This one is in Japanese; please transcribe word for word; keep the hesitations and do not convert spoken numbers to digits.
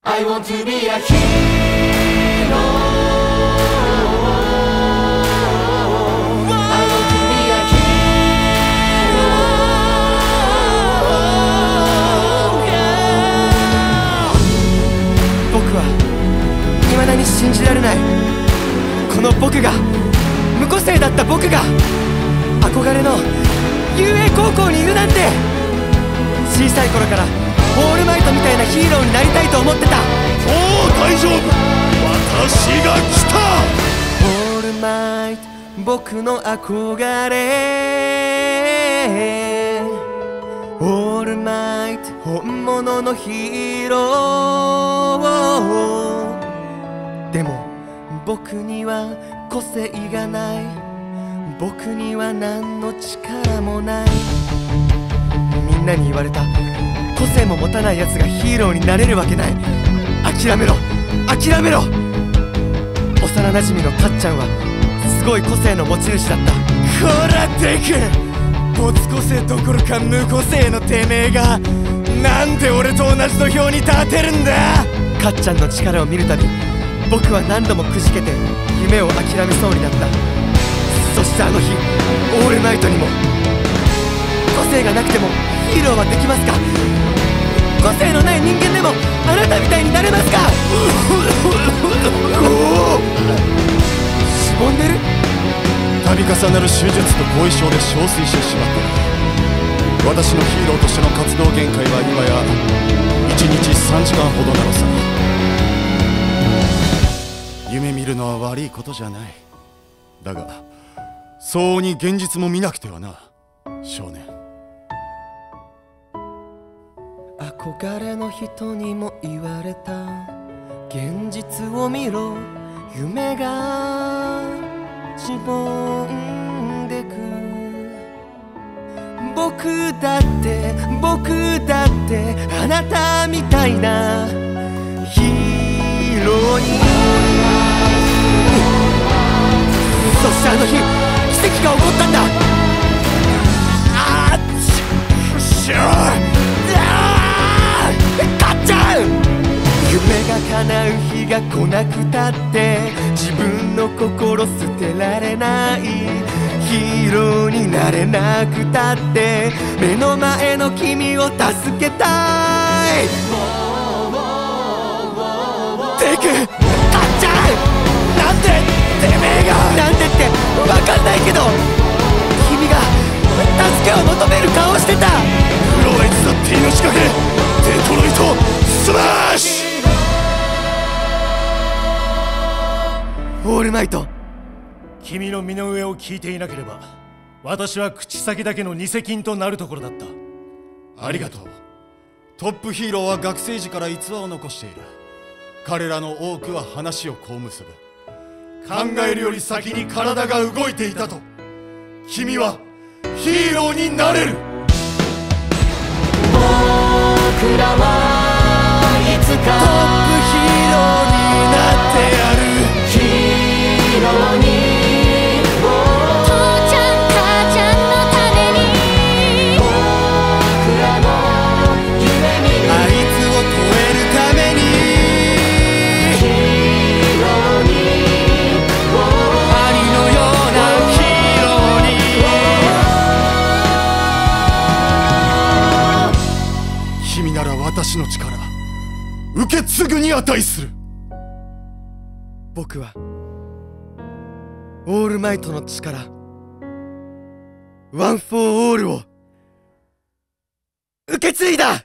I want to be a hero. I want to be a hero. 僕は未だに信じられない。この僕が、無個性だった僕が憧れの雄英高校にいるなんて。小さい頃からオールマイトみたいなヒーローになりたいと思ってた。 もう大丈夫、私が来た。 オールマイト、僕の憧れ。オールマイト、本物のヒーロー。でも僕には個性がない。僕には何の力もない。みんなに言われた。個性も持たないやつがヒーローになれるわけない。諦めろ諦めろ。幼なじみのかっちゃんはすごい個性の持ち主だった。 こらデク、没個性どころか無個性のてめえがなんで俺と同じ土俵に立てるんだ。 かっちゃんの力を見るたび僕は何度もくじけて夢を諦めそうになった。そしてあの日オールマイトにも、個性がなくてもヒーローはできますか。個性のない人間でもあなたみたいになれますか。しぼんでる。 度重なる手術と後遺症で憔悴してしまってる。私のヒーローとしての活動限界は今やいちにちさんじかんほどなのさ。夢見るのは悪いことじゃない。だが相応に現実も見なくてはな、少年。 憧れの人にも言われた。現実を見ろ、夢がしぼんでく。僕だって僕だってあなたみたいなヒーローに。そしてあの日奇跡が起こったんだ。あっしょ夢が叶う日が来なくたって自分の心捨てられない。ヒーローになれなくたって目の前の君を助けたい。デク、かっちゃん、なんでてめえが。なんでって分かんないけど君が助けを求める顔してた。 フローエツだって命がけデトロイトスマッシュ。 オールマイト、 君の身の上を聞いていなければ私は口先だけの偽金となるところだった。 ありがとう。トップヒーローは学生時から逸話を残している。彼らの多くは話をこう結ぶ。考えるより先に体が動いていたと。君はヒーローになれる。 僕らはいつかトップヒーローになってやる。 ヒーローに父ちゃん母ちゃんのために僕らの夢見る。 あいつを超えるためにヒーローに兄のようなヒーローに。 君なら私の力受け継ぐに値する。 僕はオールマイトの力、ワン・フォー・オールを受け継いだ。